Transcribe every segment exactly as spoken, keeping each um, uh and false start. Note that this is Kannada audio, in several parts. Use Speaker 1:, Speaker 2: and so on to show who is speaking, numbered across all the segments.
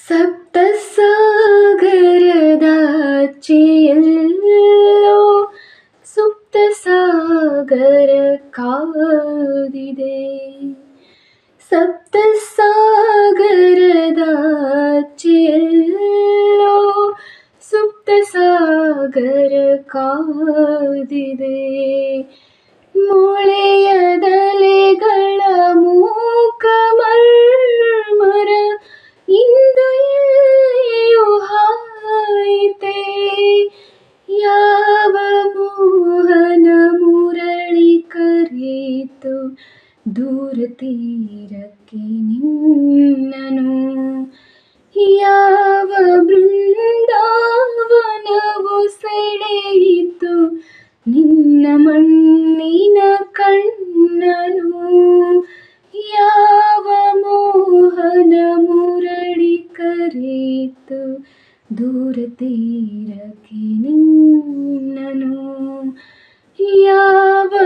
Speaker 1: ಸಪ್ತಸಾಗರದಾಚೆಯೆಲ್ಲೋ ಸುಪ್ತ ಸಾಗರ ಕಾದಿದೆ. ಸಪ್ತಸಾಗರದಾಚೆಯೆಲ್ಲೋ ಸುಪ್ತ ಸಾಗರ ಕಾದಿದೆ. ಮೊಳೆಯದಲೆಗಳ ಮೂಕ ಮರ್ಮರ ಇಂದು ಎಲ್ಲಿಯೂ ಹಾಯಿತೆ. ಯಾವ ಮೋಹನ ಮುರಳಿ ಕರೆಯಿತು ದೂರ ತೀರಕ್ಕೆ ನಿನ್ನನು. ಯಾವ ಬೃಂದಾವನವು ಸೆಳೆಯಿತು ನಿನ್ನ ಮಣ್ಣಿನ ಕಣ್ಣನು. ಯಾವ ಮೋಹನ ಮುರಳಿ ಕರೆಯಿತು ದೂರ ತೀರಕ್ಕೆ ನಿನ್ನನು. ಯಾವ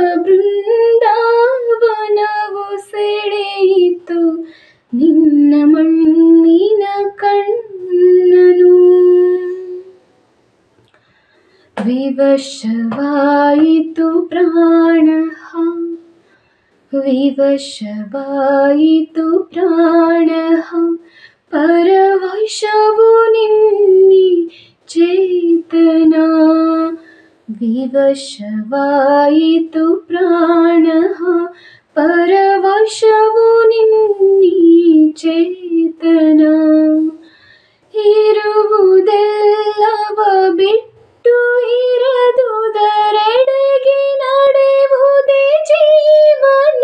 Speaker 1: ಬೃಂದಾವನವು ಸೆಳೆಯಿತು ನಿನ್ನ ಮಣ್ಣಿನ ಕಣ್ಣನು. ವಿವಶವಾಯಿತು ಪ್ರಾಣ, ವಿವಶವಾಯಿತು ಪ್ರಾಣ, ಪರವಶವು ನಿನ್ನಿ ಚೇತನ. ವಿವಶವಾಯಿತು ಪ್ರಾಣ, ಪರವಶವು ನಿನ್ನಿ ಚೇತನ. ಇರುವುದೆಲ್ಲವ ಬಿಟ್ಟು ಇರದುದರೆಡೆಗೆ ನಡೆವುದೇ ಜೀವನ.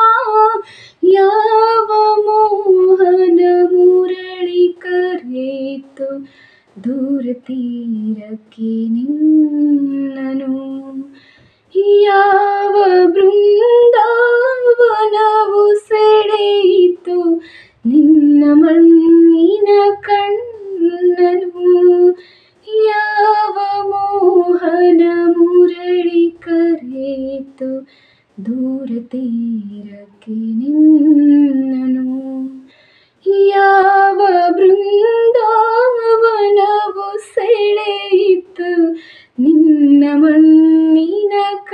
Speaker 1: ಯಾವ ಮೋಹನ ಮುರಳಿ ಕರೆಯಿತು ದೂರ ತೀರಕ್ಕೆ ನಿನ್ನನು. ಯಾವ ಬೃಂದಾವನವು ಸೆಳೆಯಿತು ನಿನ್ನ ಮಣ್ಣಿನ ಕಣ್ಣನು. ಯಾವ ಮೋಹನ ಮುರಳಿ ಕರೆಯಿತು ದೂರ ತೀರಕ್ಕೆ ನಿನ್ನನು. ಯಾವ ಬೃಂದಾವನವು ಸೆಳೆಯಿತು ನಿನ್ನ ಮಣ್ಣಿನ